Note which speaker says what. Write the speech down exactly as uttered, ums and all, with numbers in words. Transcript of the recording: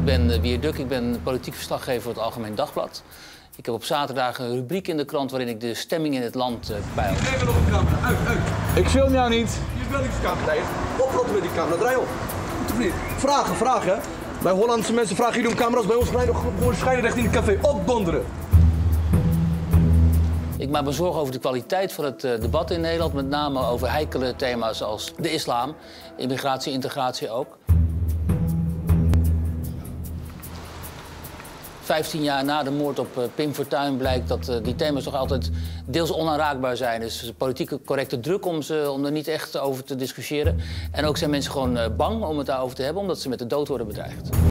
Speaker 1: Ik ben Wier Duk, ik ben politiek verslaggever voor het Algemeen Dagblad. Ik heb op zaterdag een rubriek in de krant waarin ik de stemming in het land uh, peil.
Speaker 2: Even op de camera, uit, uit.
Speaker 3: Ik film jou niet.
Speaker 2: Je wil niet de camera rijden. Oprotten met die camera, draai op. Goed of niet? Vragen, vragen. Bij Hollandse mensen vragen jullie om camera's, bij ons rijden gewoon schijnen recht in het café. Opdonderen.
Speaker 1: Ik maak me zorgen over de kwaliteit van het uh, debat in Nederland. Met name over heikele thema's als de islam, immigratie, integratie ook. Vijftien jaar na de moord op uh, Pim Fortuyn blijkt dat uh, die thema's toch altijd deels onaanraakbaar zijn. Dus politieke correcte druk om, ze, om er niet echt over te discussiëren. En ook zijn mensen gewoon uh, bang om het daarover te hebben, omdat ze met de dood worden bedreigd.